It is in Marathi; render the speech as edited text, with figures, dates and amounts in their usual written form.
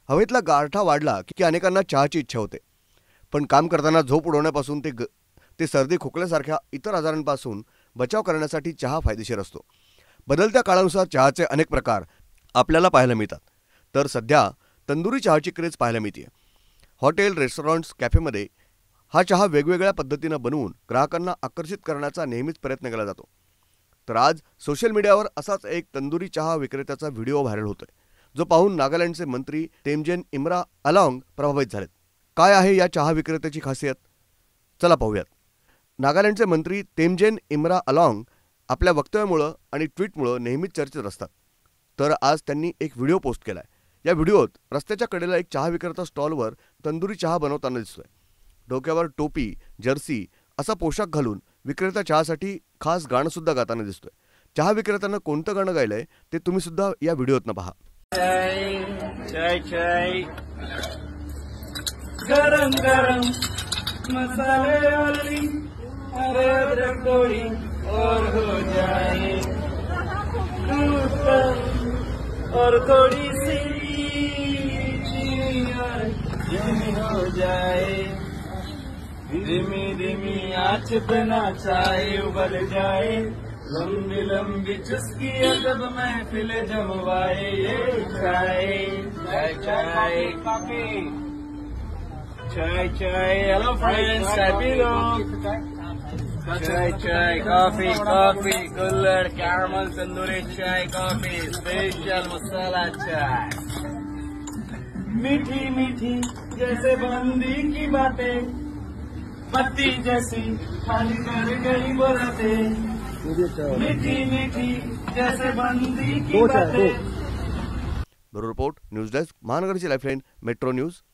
हवेतला गारठा वाढला की अनेकांना चहाची इच्छा होते, पण काम करताना झोप उडवण्यापासून ते सर्दी खोकल्यासारख्या इतर आजारांपासून बचाव करण्यासाठी चहा फायदेशीर असतो। बदलत्या काळानुसार चहाचे अनेक प्रकार आपल्याला पाहायला मिळतात, तर सध्या तंदुरी चहाची क्रेज पाहायला मिळते। हॉटेल, रेस्टॉरंट्स, कॅफेमध्ये हा चहा वेगवेगळ्या पद्धतीने बनवून ग्राहकांना आकर्षित करण्याचा नेहमीच प्रयत्न केला जातो। तर आज सोशल मीडियावर असाच एक तंदुरी चहा विक्रेत्याचा व्हिडिओ व्हायरल होतोय, जो पाहून नागालँडचे मंत्री तेमजेन इमरा अलाँग प्रभावित झालेत। काय आहे या चहा विक्रेत्याची खासियत, चला पाहूयात। नागालँडचे मंत्री तेमजेन इमरा अलाँग आपल्या वक्तव्यामुळे आणि ट्विटमुळे नेहमीच चर्चेत असतात, तर आज त्यांनी एक व्हिडिओ पोस्ट केलाय। या व्हिडिओत रस्त्याच्या कडेला एक चहा विक्रेता स्टॉलवर तंदुरी चहा बनवताना दिसतोय। डोक्यावर टोपी, जर्सी असा पोशाख घालून विक्रेता चहासाठी खास गाणं सुद्धा गाताना दिसतोय। चहा विक्रेत्यानं कोणतं गाणं गायलंय ते तुम्ही सुद्धा या व्हिडिओतनं पहा। चाय चाय चाय गरम गरम मसाले वाली अदरक थोड़ी और हो जाए, दूध और थोड़ी सी चीनी और यम्मी हो जाए। धीमी धीमी आंच पे ना चाय उबल जाए, लंबी लंबी चुस्की जब महफिल जमवाए। ये चाय चाय चाय कॉफी चाय चाय, हेलो फ्रेंड्स, हैप्पी लोग। चाय चाय कॉफी कॉफी कुल्हड़ कैरमल तंदूरी चाय कॉफी स्पेशल मसाला चाय, मीठी मीठी जैसे बंदी की बातें, पत्ती जैसी खाली कर गई बोलते, मीठी मीठी जैसे बंदी की बातें। ब्यूरो रिपोर्ट, न्यूज डेस्क, महानगरची लाईफलाईन, मेट्रो न्यूज।